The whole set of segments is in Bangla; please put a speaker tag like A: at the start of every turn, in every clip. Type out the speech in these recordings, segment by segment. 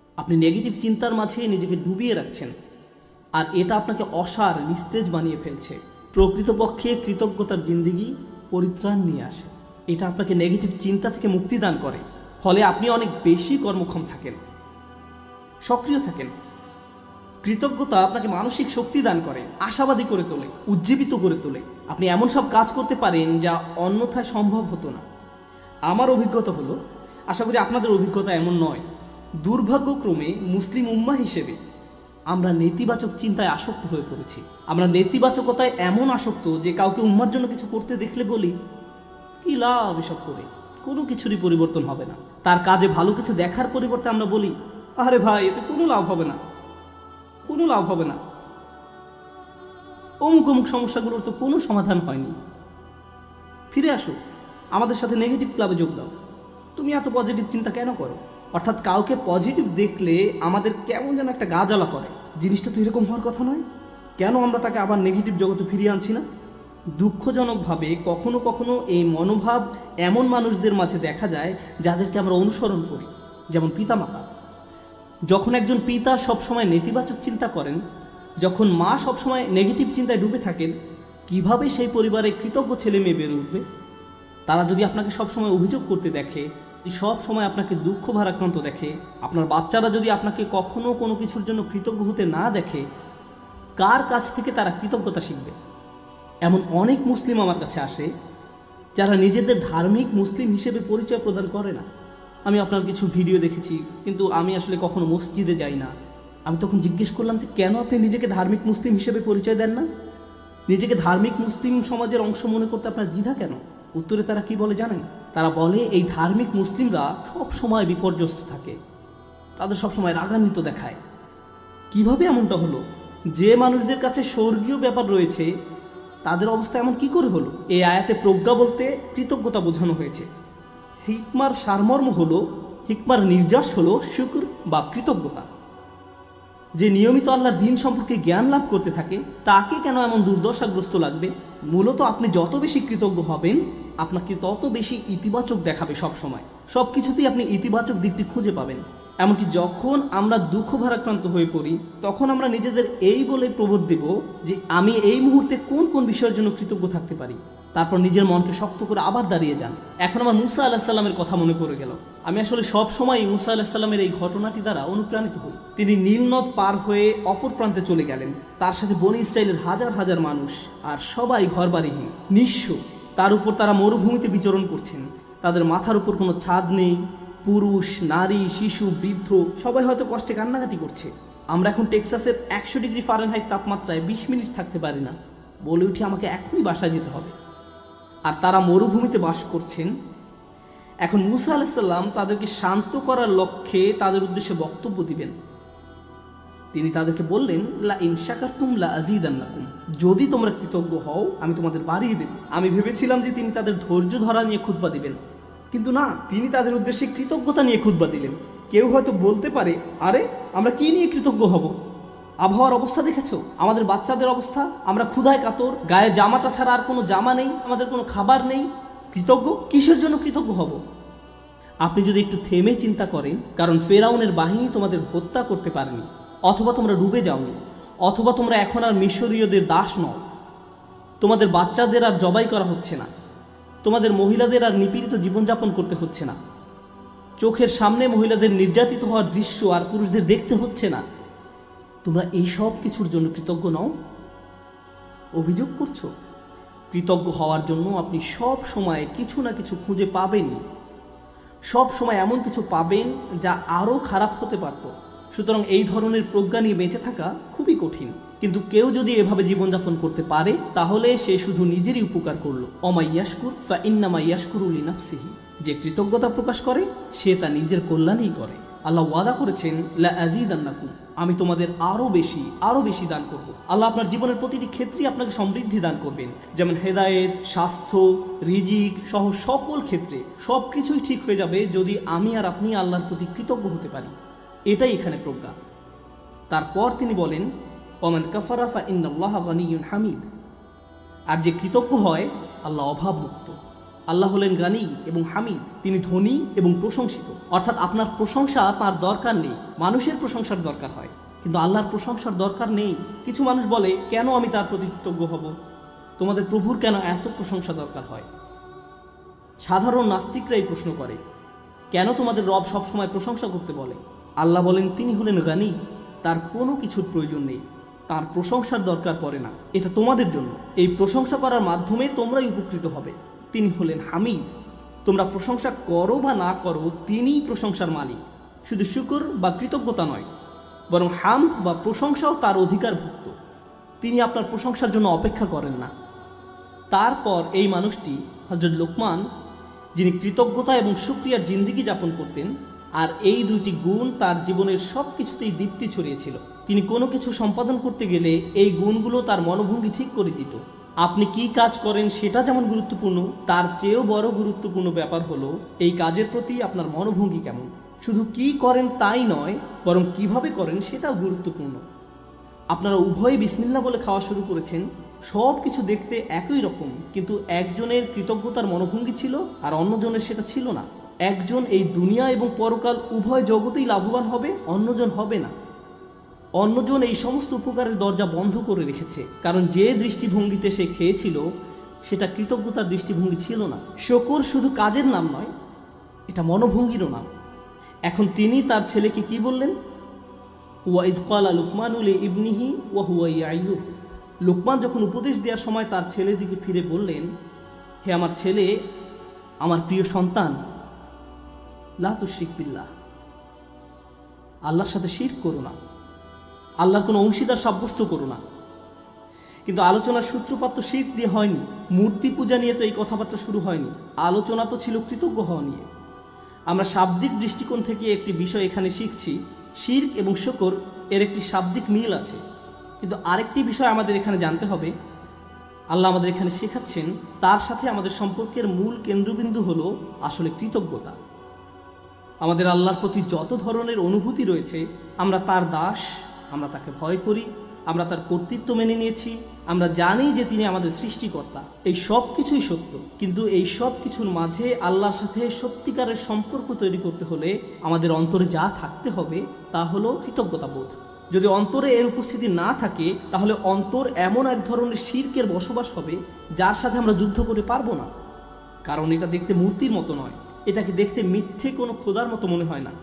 A: আপনি নেগেটিভ চিন্তার মাঝে নিজেকে ডুবিয়ে রাখছেন, আর এটা আপনাকে অসার নিস্তেজ বানিয়ে ফেলছে। প্রকৃতপক্ষে কৃতজ্ঞতার জিন্দিগি পরিত্রাণ নিয়ে আসে। এটা আপনাকে নেগেটিভ চিন্তা থেকে মুক্তি দান করে, ফলে আপনি অনেক বেশি কর্মক্ষম থাকেন, সক্রিয় থাকেন। কৃতজ্ঞতা আপনাকে মানসিক শক্তি দান করে, আশাবাদী করে তোলে, উজ্জীবিত করে তোলে। আপনি এমন সব কাজ করতে পারেন যা অন্যথায় সম্ভব হতো না। আমার অভিজ্ঞতা হলো, আশা করি আপনাদের অভিজ্ঞতা এমন নয়, দুর্ভাগ্যক্রমে মুসলিম উম্মাহ হিসেবে আমরা নেতিবাচক চিন্তায় আসক্ত হয়ে পড়েছি। আমরা নেতিবাচকতায় এমন আসক্ত যে কাউকে উম্মার জন্য কিছু করতে দেখলে বলি, কি লাভ এসব করে, কোনো কিছুরই পরিবর্তন হবে না। তার কাজে ভালো কিছু দেখার পরিবর্তে আমরা বলি, আরে ভাই এতে কোনো লাভ হবে না, কোনো লাভ হবে না, অমুক অমুক সমস্যাগুলোর তো কোনো সমাধান হয়নি। ফিরে আসো, আমাদের সাথে নেগেটিভ ক্লাবে যোগ দাও। তুমি এত পজিটিভ চিন্তা কেন করো? অর্থাৎ কাউকে পজিটিভ দেখলে আমাদের কেমন যেন একটা গা জ্বালা করে। জিনিসটা তো এরকম হওয়ার কথা নয়, কেন আমরা তাকে আবার নেগেটিভ জগতে ফিরিয়ে আনছি না? দুঃখজনকভাবে কখনো কখনো এই মনোভাব এমন মানুষদের মাঝে দেখা যায় যাদেরকে আমরা অনুসরণ করি, যেমন পিতামাতা। যখন একজন পিতা সবসময় নেতিবাচক চিন্তা করেন, যখন মা সবসময় নেগেটিভ চিন্তায় ডুবে থাকেন, কিভাবে সেই পরিবারে কৃতজ্ঞ ছেলে মেয়ে বেড়ে উঠবে? তারা যদি আপনাকে সবসময় অভিযোগ করতে দেখে, সব সময় আপনাকে দুঃখ ভারাক্রান্ত দেখে, আপনার বাচ্চারা যদি আপনাকে কখনো কোনো কিছুর জন্য কৃতজ্ঞ হতে না দেখে, কার কাছ থেকে তারা কৃতজ্ঞতা শিখবে? এমন অনেক মুসলিম আমার কাছে আসে যারা নিজেদের ধার্মিক মুসলিম হিসেবে পরিচয় প্রদান করে না। আমি আপনার কিছু ভিডিও দেখেছি, কিন্তু আমি আসলে কখনো মসজিদে যাই না। আমি তখন জিজ্ঞেস করলাম যে কেন আপনি নিজেকে ধার্মিক মুসলিম হিসেবে পরিচয় দেন না? নিজেকে ধার্মিক মুসলিম সমাজের অংশ মনে করতে আপনার দ্বিধা কেন? উত্তরে তারা কি বলে জানেন? তারা বলে এই ধার্মিক মুসলিমরা সব সময় বিপর্যস্ত থাকে, তাদের সবসময় রাগান্বিত দেখায়। কিভাবে এমনটা হলো? যে মানুষদের কাছে স্বর্গীয় ব্যাপার রয়েছে তাদের অবস্থা এমন কি করে হলো? এই আয়াতে প্রজ্ঞা বলতে কৃতজ্ঞতা বোঝানো হয়েছে। হিকমার সারমর্ম হলো, হিকমার নির্যাস হলো শুকর বা কৃতজ্ঞতা। যে নিয়মিত আল্লাহর দিন সম্পর্কে জ্ঞান লাভ করতে থাকে তাকে কেন এমন দুর্দশাগ্রস্ত লাগবে? মূলত আপনি যত বেশি কৃতজ্ঞ হবেন, আপনাকে তত বেশি ইতিবাচক দেখাবে। সব সময় সব কিছুতেই আপনি ইতিবাচক দিকটি খুঁজে পাবেন। এমনকি যখন আমরা দুঃখ ভারাক্রান্ত হয়ে পড়ি, তখন আমরা নিজেদের এই বলে প্রবোধ দেব যে আমি এই মুহূর্তে কোন কোন বিষয়ের জন্য কৃতজ্ঞ থাকতে পারি। তারপর নিজের মনকে শক্ত করে আবার দাঁড়িয়ে যান। এখন আমার মুসা আলাহিস সাল্লামের কথা মনে পড়ে গেল। আমি আসলে সব সময় মুসা আলাহিস সাল্লামের এই ঘটনাটি দ্বারা অনুপ্রাণিত হই। তিনি নীল নদ পার হয়ে অপর প্রান্তে চলে গেলেন, তার সাথে বনি ইসরায়েলের হাজার হাজার মানুষ, আর সবাই ঘরবাড়িহীন, নিঃস্ব। তার উপর তারা মরুভূমিতে বিচরণ করছেন, তাদের মাথার উপর কোনো ছাদ নেই। পুরুষ, নারী, শিশু, বৃদ্ধ সবাই হয়তো কষ্টে কান্নাকাটি করছে। আমরা এখন টেক্সাসের 100 ডিগ্রি ফারেনহাইট তাপমাত্রায় 20 মিনিট থাকতে পারি না, বলে উঠি আমাকে এখনই বাসায় যেতে হবে। আর তারা মরুভূমিতে বাস করছেন। এখন মুসা আলাইহিস সালাম তাদেরকে শান্ত করার লক্ষ্যে তাদের উদ্দেশ্যে বক্তব্য দিবেন। তিনি তাদেরকে বললেন, লা ইন শাকারতুম লা আযীদান্নাকুম, যদি তোমরা কৃতজ্ঞ হও আমি তোমাদের বাড়িয়ে দেব। আমি ভেবেছিলাম যে তিনি তাদের ধৈর্য ধরা নিয়ে খুতবা দিবেন, কিন্তু না, তিনি তাদের উদ্দেশ্যে কৃতজ্ঞতা নিয়ে খুতবা দিলেন। কেউ হয়তো বলতে পারে, আরে আমরা কি নিয়ে কৃতজ্ঞ হব? আবহাওয়ার অবস্থা দেখেছো, আমাদের বাচ্চাদের অবস্থা, আমরা ক্ষুধায় কাতর, গায়ের জামাটা ছাড়া আর কোনো জামা নেই, আমাদের কোনো খাবার নেই। কৃতজ্ঞ কিসের জন্য কৃতজ্ঞ হব? আপনি যদি একটু থেমে চিন্তা করেন, কারণ ফেরাউনের বাহিনী তোমাদের হত্যা করতে পারেনি, অথবা তোমরা ডুবে যাওনি, অথবা তোমরা এখন আর মিশরীয়দের দাস নও, তোমাদের বাচ্চাদের আর জবাই করা হচ্ছে না, তোমাদের মহিলাদের আর নিপীড়িত জীবনযাপন করতে হচ্ছে না, চোখের সামনে মহিলাদের নির্যাতিত হওয়ার দৃশ্য আর পুরুষদের দেখতে হচ্ছে না, তোমরা এই সব কিছুর জন্য কৃতজ্ঞ নও? অভিযোগ করছো? কৃতজ্ঞ হওয়ার জন্য আপনি সব সময় কিছু না কিছু খুঁজে পাবেনই। সব সময় এমন কিছু পাবেন যা আরও খারাপ হতে পারত। সুতরাং এই ধরনের প্রজ্ঞা নিয়ে বেঁচে থাকা খুবই কঠিন। কিন্তু কেউ যদি এভাবে জীবনযাপন করতে পারে, তাহলে সে শুধু নিজেরই উপকার করলো। অমা ইয়াশকুর ফা ইন্নামা ইয়াশকুরু লিনাফসিহি, যে কৃতজ্ঞতা প্রকাশ করে সে তা নিজের কল্যাণেই করে। আল্লাহ ওয়াদা করেছেন, লা আযীদান্নাকুম, আমি তোমাদের আরো বেশি দান করব। আল্লাহ আপনার জীবনের প্রতিটি ক্ষেত্রেই আপনাকে সমৃদ্ধি দান করবেন, যেমন হেদায়েত, স্বাস্থ্য, রিজিক সহ সকল ক্ষেত্রে সবকিছুই ঠিক হয়ে যাবে যদি আমি আর আপনি আল্লাহর প্রতি কৃতজ্ঞ হতে পারি। এটাই এখানে প্রজ্ঞা। তারপর তিনি বলেন, ওমান কাফারা ফা ইন্নাল্লাহা গানিয়্যুন হামিদ, আর যে কৃতজ্ঞ হয় আল্লাহ অভাবমুক্ত, আল্লাহ হলেন গানি এবং হামিদ, তিনি ধনী এবং প্রশংসিত। অর্থাৎ আপনার প্রশংসা তার দরকার নেই, মানুষের প্রশংসার দরকার হয়, কিন্তু আল্লাহর প্রশংসার দরকার নেই। কিছু মানুষ বলে, কেন আমি তার প্রতি কৃতজ্ঞ হব? তোমাদের প্রভুর কেন এত প্রশংসা দরকার হয়? সাধারণ নাস্তিকরাই প্রশ্ন করে, কেন তোমাদের রব সবসময় প্রশংসা করতে বলে? আল্লাহ বলেন, তিনি হলেন গানি, তার কোনো কিছুর প্রয়োজন নেই, তার প্রশংসার দরকার পড়ে না। এটা তোমাদের জন্য, এই প্রশংসা করার মাধ্যমে তোমরাই উপকৃত হবে। তিনি হলেন হামিদ, তোমরা প্রশংসা করো বা না করো, তিনিই প্রশংসার মালিক। শুধু শুকর বা কৃতজ্ঞতা নয়, বরং হামদ বা প্রশংসাও তার অধিকারভুক্ত। তিনি আপনার প্রশংসার জন্য অপেক্ষা করেন না। তারপর এই মানুষটি হযরত লোকমান, যিনি কৃতজ্ঞতা এবং শুকরিয়ার জিন্দেগি যাপন করতেন, আর এই দুইটি গুণ তার জীবনের সব কিছুতেই দীপ্তি ছড়িয়েছিল। তিনি কোনো কিছু সম্পাদন করতে গেলে এই গুণগুলো তার মনোভঙ্গি ঠিক করে দিত। আপনি কি কাজ করেন সেটা যেমন গুরুত্বপূর্ণ, তার চেয়েও বড় গুরুত্বপূর্ণ ব্যাপার হলো এই কাজের প্রতি আপনার মনোভঙ্গি কেমন। শুধু কি করেন তাই নয়, বরং কিভাবে করেন সেটাও গুরুত্বপূর্ণ। আপনারা উভয়ে বিসমিল্লাহ বলে খাওয়া শুরু করেছেন, সব কিছু দেখতে একই রকম, কিন্তু একজনের কৃতজ্ঞতার মনোভঙ্গি ছিল আর অন্যজনের সেটা ছিল না। একজন এই দুনিয়া এবং পরকাল উভয় জগতেই লাভবান হবে, অন্যজন হবে না। অন্যজন এই সমস্ত উপকারের দরজা বন্ধ করে রেখেছে, কারণ যে দৃষ্টিভঙ্গিতে সে খেয়েছিল সেটা কৃতজ্ঞতার দৃষ্টিভঙ্গি ছিল না। শুকর শুধু কাজের নাম নয়, এটা মনোভঙ্গিরও নাম। এখন তিনি তার ছেলেকে কি বললেন? ওয়াইজ ক্বালা লুকমানু লিইবনিহি ওয়া হুয়া ইয়াইযুহু। লোকমান যখন উপদেশ দেওয়ার সময় তার ছেলের দিকে ফিরে বললেন, হে আমার ছেলে, আমার প্রিয় সন্তান, লা তুশরিক বিল্লাহ, আল্লাহর সাথে শিরক করো না, আল্লাহর কোনো অংশীদার সাব্যস্ত করো না। কিন্তু আলোচনার সূত্রপাত তো শিরক দিয়ে হয়নি, মূর্তি পূজা নিয়ে তো এই কথাবার্তা শুরু হয়নি। আলোচনা তো ছিল কৃতজ্ঞ হওয়া নিয়ে। আমরা শাব্দিক দৃষ্টিকোণ থেকে একটি বিষয় এখানে শিখছি, শিরক এবং শুকর এর একটি শাব্দিক মিল আছে। কিন্তু আরেকটি বিষয় আমাদের এখানে জানতে হবে, আল্লাহ আমাদের এখানে শেখাচ্ছেন তার সাথে আমাদের সম্পর্কের মূল কেন্দ্রবিন্দু হলো আসলে কৃতজ্ঞতা। আমাদের আল্লাহর প্রতি যত ধরনের অনুভূতি রয়েছে, আমরা তার দাস, আমরা তাকে ভয় করি, আমরা তার কর্তৃত্ব মেনে নিয়েছি, আমরা জানি যে তিনি আমাদের সৃষ্টিকর্তা। এই সব কিছুই সত্য, কিন্তু এই সব কিছুর মাঝে আল্লাহর সাথে সত্যিকারের সম্পর্ক তৈরি করতে হলে আমাদের অন্তরে যা থাকতে হবে তা হলো কৃতজ্ঞতাবোধ। যদি অন্তরে এর উপস্থিতি না থাকে, তাহলে অন্তর এমন এক ধরনের শিরকের বসবাস হবে যার সাথে আমরা যুদ্ধ করে পারবো না। কারণ এটা দেখতে মূর্তির মতো নয়, এটাকে দেখতে মিথ্যে কোনো খোদার মতো মনে হয় না।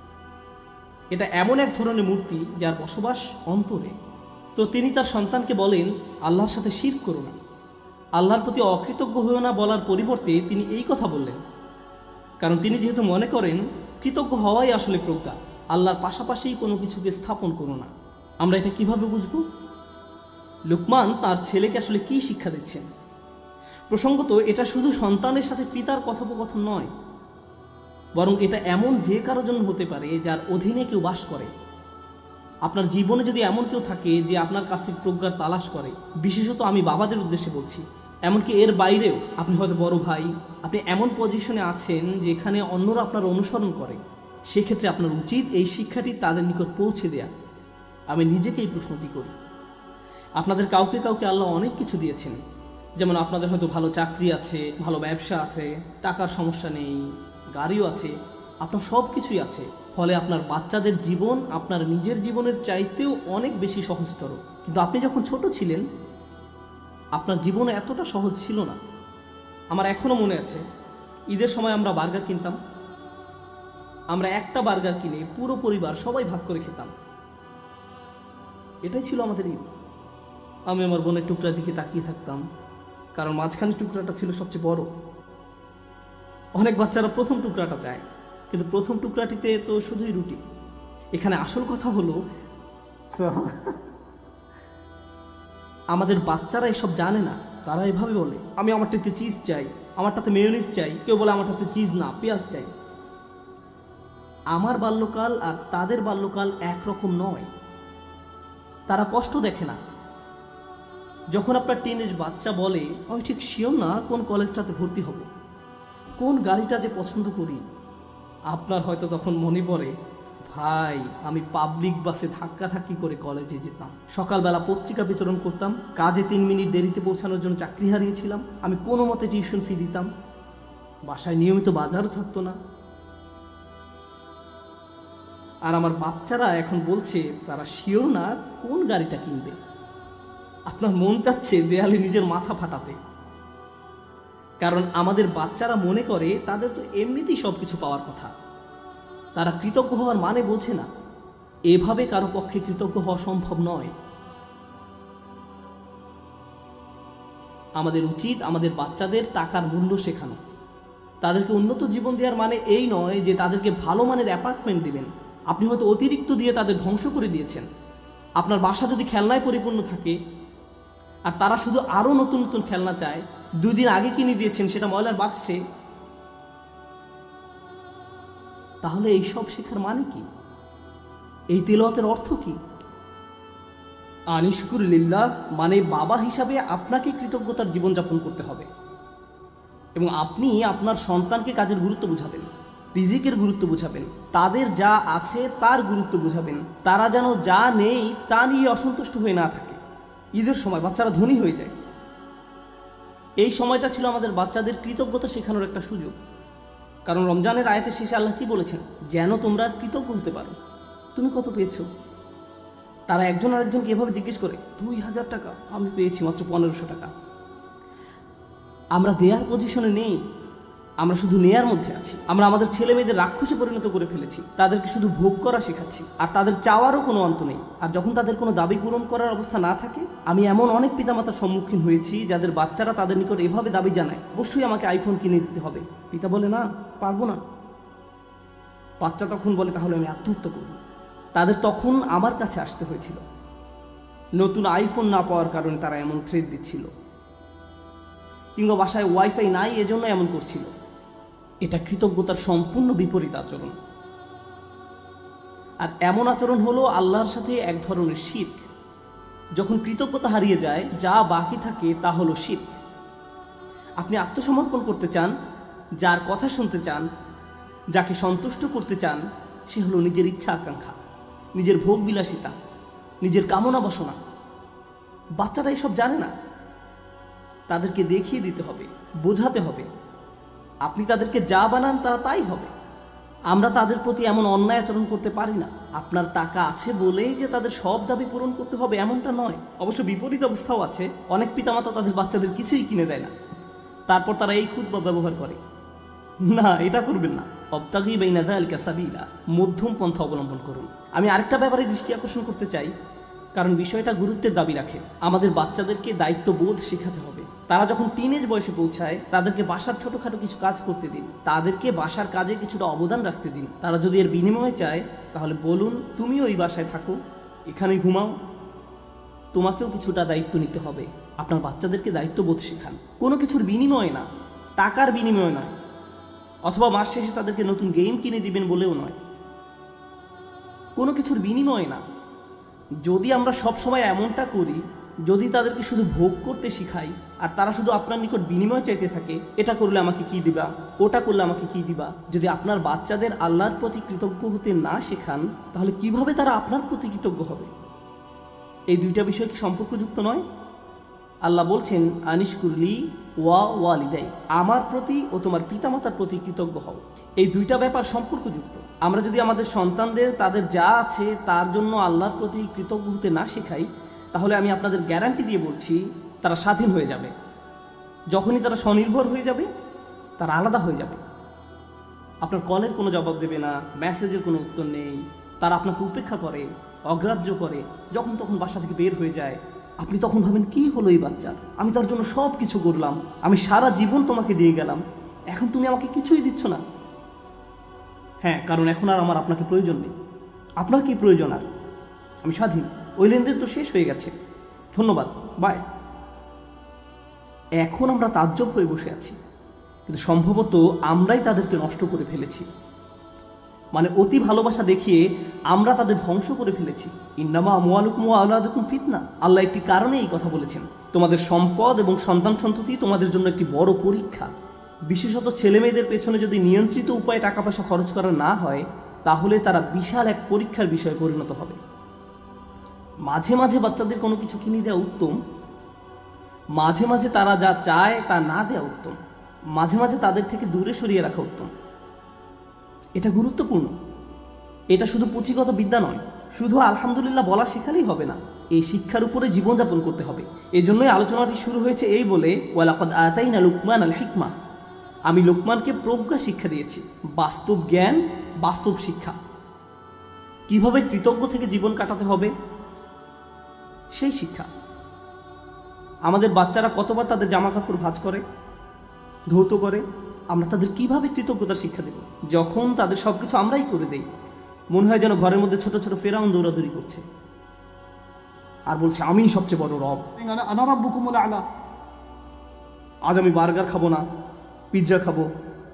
A: এটা এমন এক ধরনের মূর্তি যার বসবাস অন্তরে। তো তিনি তার সন্তানকে বলেন, আল্লাহর সাথে শিরক করো না, আল্লাহর প্রতি অকৃতজ্ঞ হয়েও না বলার পরিবর্তে তিনি এই কথা বললেন, কারণ তিনি যেহেতু মনে করেন কৃতজ্ঞ হওয়াই আসলে প্রজ্ঞা, আল্লাহর পাশাপাশি কোনো কিছুকে স্থাপন করো না। আমরা এটা কিভাবে বুঝব? লুকমান তার ছেলেকে আসলে কি শিক্ষা দিচ্ছেন? প্রসঙ্গত এটা শুধু সন্তানের সাথে পিতার কথোপকথন নয়, বরং এটা এমন যে কারো জন্য হতে পারে যার অধীনে কেউ বাস করে। আপনার জীবনে যদি এমন কেউ থাকে যে আপনার কাছ থেকে প্রজ্ঞার তালাশ করে, বিশেষত আমি বাবাদের উদ্দেশ্যে বলছি, এমনকি এর বাইরেও আপনি হয়তো বড় ভাই, আপনি এমন পজিশনে আছেন যেখানে অন্যরা আপনার অনুসরণ করে, সেক্ষেত্রে আপনার উচিত এই শিক্ষাটি তাদের নিকট পৌঁছে দেয়া। আমি নিজেকে এই প্রশ্নটি করি। আপনাদের কাউকে কাউকে আল্লাহ অনেক কিছু দিয়েছেন, যেমন আপনাদের হয়তো ভালো চাকরি আছে, ভালো ব্যবসা আছে, টাকার সমস্যা নেই, গাড়িও আছে, আপনার সব কিছুই আছে। ফলে আপনার বাচ্চাদের জীবন আপনার নিজের জীবনের চাইতেও অনেক বেশি সহজতর। কিন্তু আপনি যখন ছোট ছিলেন, আপনার জীবন এতটা সহজ ছিল না। আমার এখনও মনে আছে, ঈদের সময় আমরা বার্গার কিনতাম, আমরা একটা বার্গার কিনে পুরো পরিবার সবাই ভাগ করে খেতাম। এটাই ছিল আমাদের ঈদ। আমি আমার বোনের টুকরার দিকে তাকিয়ে থাকতাম, কারণ মাঝখানে টুকরাটা ছিল সবচেয়ে বড়। অনেক বাচ্চারা প্রথম টুকরাটা চায়, কিন্তু প্রথম টুকরাটিতে তো শুধুই রুটি। এখানে আসল কথা হলো, আমাদের বাচ্চারা এসব জানে না। তারা এভাবে বলে, আমি আমারটাতে চিজ চাই, আমারটাতে মেয়োনিজ চাই, কেউ বলে আমারটাতে চিজ না পেঁয়াজ চাই। আমার বাল্যকাল আর তাদের বাল্যকাল একরকম নয়। তারা কষ্ট দেখে না। যখন আপনার টিনেজ বাচ্চা বলে, আমি ঠিক শিওর না কোন কলেজটাতে ভর্তি হব, কোন গাড়িটা যে পছন্দ করি, আপনার হয়তো তখন মনে পড়ে, ভাই আমি পাবলিক বাসে ধাক্কাধাক্কি করে কলেজে যেতাম, সকালবেলা পত্রিকা বিতরণ করতাম, কাজে 3 মিনিট দেরিতে পৌঁছানোর জন্য চাকরি হারিয়েছিলাম, আমি কোনো মতে টিউশন ফি দিতাম, বাসায় নিয়মিত বাজারও থাকতো না। আর আমার বাচ্চারা এখন বলছে তারা শিওর না কোন গাড়িটা কিনবে। আপনার মন চাচ্ছে দেয়ালে নিজের মাথা ফাটাতে, কারণ আমাদের বাচ্চারা মনে করে তাদের তো এমনিতেই সবকিছু পাওয়ার কথা। তারা কৃতজ্ঞ হওয়ার মানে বোঝে না। এভাবে কারো পক্ষে কৃতজ্ঞ হওয়া সম্ভব নয়। আমাদের উচিত আমাদের বাচ্চাদের টাকার মূল্য শেখানো। তাদেরকে উন্নত জীবন দেওয়ার মানে এই নয় যে তাদেরকে ভালো মানের অ্যাপার্টমেন্ট দিবেন। আপনি হয়তো অতিরিক্ত দিয়ে তাদের ধ্বংস করে দিয়েছেন। আপনার বাসা যদি খেলনায় পরিপূর্ণ থাকে আর তারা শুধু আরও নতুন নতুন খেলনা চায়, 2 দিন আগে কিনে দিয়েছেন সেটা ময়লার বাক্সে, তাহলে এইসব শেখার মানে কি? এই তেলাওয়াতের অর্থ কি? আনিশকুর লিল্লাহ মানে বাবা হিসাবে আপনাকে কৃতজ্ঞতার জীবনযাপন করতে হবে এবং আপনি আপনার সন্তানকে কাজের গুরুত্ব বুঝাবেন, রিজিকের গুরুত্ব বুঝাবেন, তাদের যা আছে তার গুরুত্ব বুঝাবেন। তারা যেন যা নেই তা নিয়ে অসন্তুষ্ট হয়ে না থাকে। ঈদের সময় বাচ্চারা ধনী হয়ে যায়। এই সময়টা ছিল আমাদের বাচ্চাদের কৃতজ্ঞতা শেখানোর একটা সুযোগ। কারণ রমজানের আয়াতের শেষে আল্লাহ কি বলেছেন? যেন তোমরা কৃতজ্ঞ হতে পারো। তুমি কত পেয়েছো? তারা একজন আরেকজনকে এভাবে জিজ্ঞেস করে, 2000 টাকা, আমি পেয়েছি মাত্র 1500 টাকা। আমরা দেয়ার পজিশনে নেই, আমরা শুধু নেয়ার মধ্যে আছি। আমরা আমাদের ছেলে মেয়েদের রাক্ষসে পরিণত করে ফেলেছি। তাদেরকে শুধু ভোগ করা শেখাচ্ছি, আর তাদের চাওয়ারও কোনো অন্ত নেই। আর যখন তাদের কোনো দাবি পূরণ করার অবস্থা না থাকে, আমি এমন অনেক পিতামাতার সম্মুখীন হয়েছি যাদের বাচ্চারা তাদের নিকট এভাবে দাবি জানায়, অবশ্যই আমাকে আইফোন কিনে দিতে হবে। পিতা বলে, না, পারবো না। বাচ্চা তখন বলে, তাহলে আমি আত্মহত্যা করব। তাদের তখন আমার কাছে আসতে হয়েছিল। নতুন আইফোন না পাওয়ার কারণে তারা এমন থ্রেট দিচ্ছিল, কিংবা বাসায় ওয়াইফাই নাই এজন্য এমন করছিল। এটা কৃতজ্ঞতার সম্পূর্ণ বিপরীত আচরণ। আর এমন আচরণ হলো আল্লাহর সাথে এক ধরনের শিরক। যখন কৃতজ্ঞতা হারিয়ে যায়, যা বাকি থাকে তা হলো শিরক। আপনি আত্মসমর্পণ করতে চান, যার কথা শুনতে চান, যাকে সন্তুষ্ট করতে চান, সে হলো নিজের ইচ্ছা আকাঙ্ক্ষা, নিজের ভোগ বিলাসিতা, নিজের কামনা বাসনা। বাচ্চারা এসব জানে না। তাদেরকে দেখিয়ে দিতে হবে, বোঝাতে হবে। আপনি তাদেরকে যা বানান তারা তাই হবে। আমরা তাদের প্রতি এমন অন্যায় আচরণ করতে পারি না। আপনার টাকা আছে বলেই যে তাদের সব দাবি পূরণ করতে হবে এমনটা নয়। অবশ্য বিপরীত অবস্থাও আছে। অনেক পিতামাতা তাদের বাচ্চাদের কিছুই কিনে দেয় না, তারপর তারা এই খুতবা ব্যবহার করে। না, এটা করবেন না। অবতাগি বাইনা যালিকা সাবিলা, মধ্যম পন্থা অবলম্বন করুন। আমি আরেকটা ব্যাপারে দৃষ্টি আকর্ষণ করতে চাই, কারণ বিষয়টা গুরুত্বের দাবি রাখে। আমাদের বাচ্চাদেরকে দায়িত্ববোধ শেখাতে হবে। তারা যখন টিনেজ বয়সে পৌঁছায়, তাদেরকে বাসার ছোটখাটো কিছু কাজ করতে দিন, তাদেরকে বাসার কাজে কিছুটা অবদান রাখতে দিন। তারা যদি এর বিনিময়ে চায়, তাহলে বলুন, তুমি ওই বাসায় থাকো, এখানে ঘুমাও, তোমাকেও কিছুটা দায়িত্ব নিতে হবে। আপনার বাচ্চাদেরকে দায়িত্ববোধ শেখান, কোনো কিছুর বিনিময়ে না, টাকার বিনিময়ে নয়, অথবা মাস শেষে তাদেরকে নতুন গেম কিনে দিবেন বলেও নয়, কোনো কিছুর বিনিময়ে না। যদি আমরা সব সময় এমনটা করি, যদি তাদেরকে শুধু ভোগ করতে শিখাই আর তারা শুধু আপনার নিকট বিনিময় চাইতে থাকে, এটা করলে আমাকে কি দিবা, ওটা করলে আমাকে কি দিবা, যদি আপনার বাচ্চাদের আল্লাহর প্রতি কৃতজ্ঞ হতে না শেখান, তাহলে কিভাবে তারা আপনার প্রতি কৃতজ্ঞ হবে? এই দুইটা বিষয় কি সম্পর্কযুক্ত নয়? আল্লাহ বলছেন, আনিশকুরলি ওয়া ওয়ালিদাই, আমার প্রতি ও তোমার পিতামাতার প্রতি কৃতজ্ঞ হও। এই দুইটা ব্যাপার সম্পর্কযুক্ত। আমরা যদি আমাদের সন্তানদের তাদের যা আছে তার জন্য আল্লাহর প্রতি কৃতজ্ঞ হতে না শেখাই, তাহলে আমি আপনাদের গ্যারান্টি দিয়ে বলছি, তারা স্বাধীন হয়ে যাবে। যখনই তারা স্বনির্ভর হয়ে যাবে, তারা আলাদা হয়ে যাবে। আপনার কলের কোনো জবাব দেবে না, মেসেজের কোনো উত্তর নেই, তারা আপনাকে উপেক্ষা করে, অগ্রাহ্য করে, যখন তখন বাসা থেকে বের হয়ে যায়। আপনি তখন ভাবেন, কি হলো এই বাচ্চার? আমি তার জন্য সব কিছু করলাম, আমি সারা জীবন তোমাকে দিয়ে গেলাম, এখন তুমি আমাকে কিছুই দিচ্ছ না। হ্যাঁ, কারণ এখন আর আমার আপনাকে প্রয়োজন নেই। আপনার কি প্রয়োজন? আর আমি স্বাধীন, ওই লেনদেন তো শেষ হয়ে গেছে, ধন্যবাদ, বাই। এখন আমরা তাজ্জব হয়ে বসে আছি, কিন্তু সম্ভবত আমরাই তাদেরকে নষ্ট করে ফেলেছি। মানে অতি ভালোবাসা দেখিয়ে আমরা তাদের ধ্বংস করে ফেলেছি। ইন্নামা আমওয়ালুকুম ওয়া আওলাদুকুম ফিতনা, আল্লাহ একটি কারণে এই কথা বলেছেন। তোমাদের সম্পদ এবং সন্তান সন্ততি তোমাদের জন্য একটি বড় পরীক্ষা। বিশেষত ছেলে মেয়েদের পেছনে যদি নিয়ন্ত্রিত উপায়ে টাকা পয়সা খরচ করা না হয়, তাহলে তারা বিশাল এক পরীক্ষার বিষয়ে পরিণত হবে। মাঝে মাঝে বাচ্চাদের কোনো কিছু কিনে দেওয়া উত্তম, মাঝে মাঝে তারা যা চায় তা না দেওয়া উত্তম। মাঝে মাঝে তাদের থেকে দূরে সরিয়ে রাখা উত্তম। এটা গুরুত্বপূর্ণ। এটা শুধু পুঁথিগত বিদ্যা নয়, শুধু আলহামদুলিল্লাহ বলা শেখালেই হবে না, এই শিক্ষার উপরে জীবনযাপন করতে হবে। এজন্যই আলোচনাটি শুরু হয়েছে এই বলে, ওয়ালাকাদ আতাইনা লুকমান আল হিকমা, আমি লোকমানকে প্রজ্ঞা শিক্ষা দিয়েছি, বাস্তব জ্ঞান, বাস্তব শিক্ষা। কিভাবে কৃতজ্ঞ থেকে জীবন কাটাতে হবে সেই শিক্ষা। আমাদের বাচ্চারা কতবার তাদের জামা কাপড় ভাঁজ করে, ধৌত করে, আমরা তাদের কিভাবে কৃতজ্ঞতার শিক্ষা দেব? যখন তাদের সবকিছু আমরাই করে দেই, মনে হয় যেন ঘরের মধ্যে ছোট ছোট ফেরাউন দৌড়াদৌড়ি করছে আর বলছে আমিই সবচেয়ে বড় রব, আনা রাব্বুকুমুল আ'লা। আজ আমি বার্গার খাবো না, পিৎজা খাবো,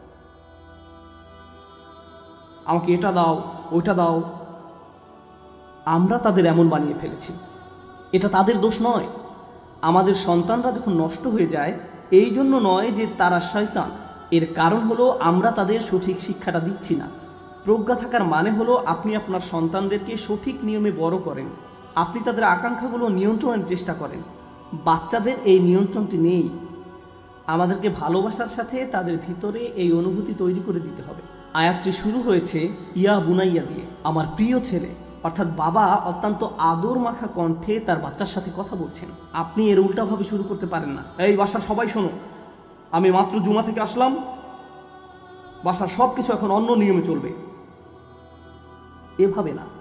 A: আমাকে এটা দাও, ওইটা দাও। আমরা তাদের এমন বানিয়ে ফেলেছি। এটা তাদের দোষ নয়। আমাদের সন্তানরা যখন নষ্ট হয়ে যায়, এই জন্য নয় যে তারা শয়তান, এর কারণ হলো আমরা তাদের সঠিক শিক্ষাটা দিচ্ছি না। প্রজ্ঞা থাকার মানে হলো আপনি আপনার সন্তানদেরকে সঠিক নিয়মে বড় করেন, আপনি তাদের আকাঙ্ক্ষাগুলো নিয়ন্ত্রণের চেষ্টা করেন। বাচ্চাদের এই নিয়ন্ত্রণটি নেই। আমাদেরকে ভালোবাসার সাথে তাদের ভিতরে এই অনুভূতি তৈরি করে দিতে হবে। আয়াতটি শুরু হয়েছে ইয়া বুনাইয়া দিয়ে, আমার প্রিয় ছেলে, অর্থাৎ বাবা অত্যন্ত আদর মাখা কণ্ঠে তার বাচ্চার সাথে কথা বলছেন। আপনি এর উল্টাভাবে শুরু করতে পারেন না, এই বাসার সবাই শোনো, আমি মাত্র জুমা থেকে আসলাম, বাসার সব কিছু এখন অন্য নিয়মে চলবে। এভাবে না।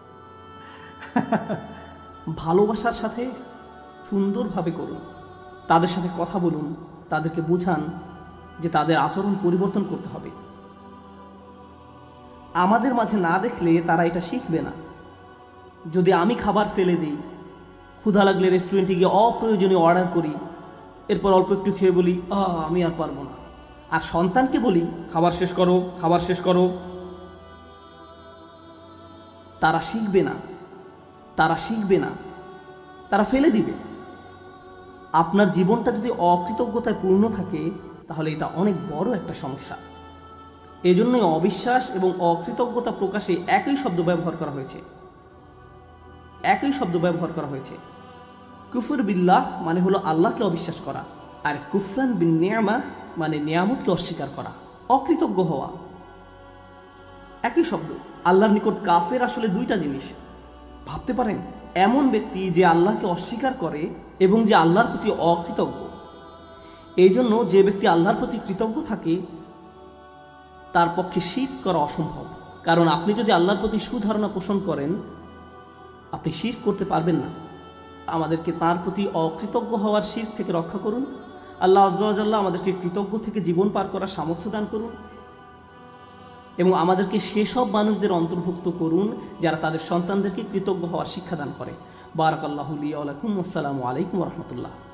A: ভালোবাসার সাথে সুন্দরভাবে করুন, তাদের সাথে কথা বলুন, তাদেরকে বোঝান যে তাদের আচরণ পরিবর্তন করতে হবে। আমাদের মাঝে না দেখলে তারা এটা শিখবে না। যদি আমি খাবার ফেলে দিই, ক্ষুধা লাগলে রেস্টুরেন্টে গিয়ে অপ্রয়োজনীয় অর্ডার করি, এরপর অল্প একটু খেয়ে বলি আমি আর পারবো না, আর সন্তানকে বলি খাবার শেষ করো, খাবার শেষ করো, তারা শিখবে না, তারা শিখবে না, তারা ফেলে দিবে। আপনার জীবনটা যদি অকৃতজ্ঞতায় পূর্ণ থাকে, তাহলে এটা অনেক বড় একটা সমস্যা। এজন্যই অবিশ্বাস এবং অকৃতজ্ঞতা প্রকাশে একই শব্দ ব্যবহার করা হয়েছে, একই শব্দ ব্যবহার করা হয়েছে। কুফর বিল্লাহ মানে হলো আল্লাহকে অবিশ্বাস করা, আর কুফরান বিন নিয়ামা মানে নিয়ামতকে অস্বীকার করা, অকৃতজ্ঞ হওয়া। একই শব্দ। আল্লাহর নিকট কাফের আসলে দুইটা জিনিস। ভাবতে পারেন, এমন ব্যক্তি যে আল্লাহকে অস্বীকার করে এবং যে আল্লাহর প্রতি অকৃতজ্ঞ। এই জন্য যে ব্যক্তি আল্লাহর প্রতি কৃতজ্ঞ থাকে, তার পক্ষে শিরক করা অসম্ভব। কারণ আপনি যদি আল্লাহর প্রতি সুধারণা পোষণ করেন, আপনি শিরক করতে পারবেন না। আমাদেরকে তার প্রতি অকৃতজ্ঞ হওয়ার শিরক থেকে রক্ষা করুন। আল্লাহ আযজা ওয়া জাল্লা আমাদেরকে কৃতজ্ঞ থেকে জীবন পার করার সামর্থ্য দান করুন এবং আমাদেরকে সেসব মানুষদের অন্তর্ভুক্ত করুন যারা তাদের সন্তানদেরকে কৃতজ্ঞ হওয়ার শিক্ষা দান করে। বারাকাল্লাহু লি ওয়া লাকুম। আসসালামু আলাইকুম ওয়া রাহমাতুল্লাহ।